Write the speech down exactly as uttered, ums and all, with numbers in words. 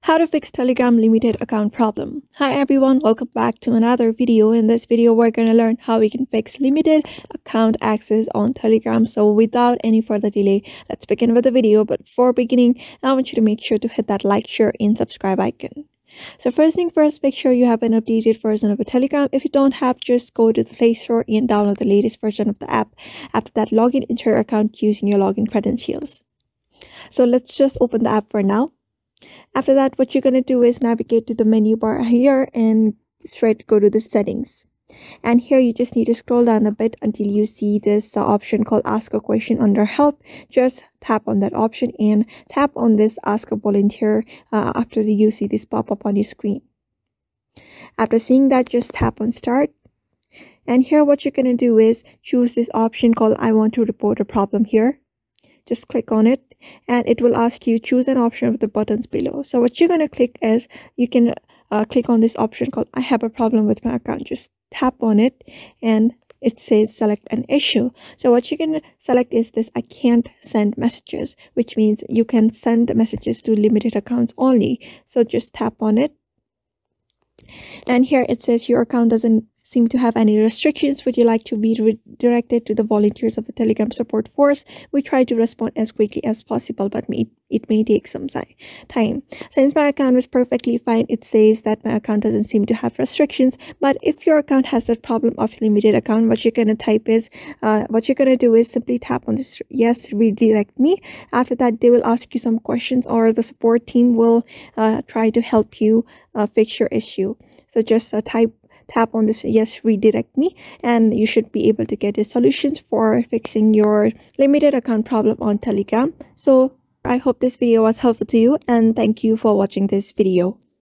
How to fix Telegram limited account problem. Hi everyone, welcome back to another video. In this video, we're going to learn how we can fix limited account access on Telegram. So without any further delay, let's begin with the video. But before beginning, I want you to make sure to hit that like, share, and subscribe icon. So first thing first, make sure you have an updated version of a Telegram. If you don't have, just go to the Play Store and download the latest version of the app. After that, log in into your account using your login credentials. So let's just open the app for now. After that, what you're going to do is navigate to the menu bar here and straight go to the settings. And here you just need to scroll down a bit until you see this uh, option called ask a question under help. Just tap on that option and tap on this ask a volunteer uh, after you see this pop up on your screen. After seeing that, just tap on start. And here what you're going to do is choose this option called I want to report a problem here. Just click on it and it will ask you choose an option of the buttons below. So what you're going to click is you can uh, click on this option called I have a problem with my account. Just tap on it and it says select an issue. So what you can select is this I can't send messages, which means you can send messages to limited accounts only. So just tap on it. And here it says your account doesn't seem to have any restrictions. Would you like to be redirected to the volunteers of the Telegram support force? We try to respond as quickly as possible, but it, it may take some time. Since my account was perfectly fine, it says that my account doesn't seem to have restrictions. But if your account has that problem of limited account, what you're going to type is, uh, what you're going to do is simply tap on this yes, redirect me. After that, they will ask you some questions or the support team will uh, try to help you uh, fix your issue. So just uh, type tap on this yes, redirect me, and you should be able to get the solutions for fixing your limited account problem on Telegram. So I hope this video was helpful to you, and thank you for watching this video.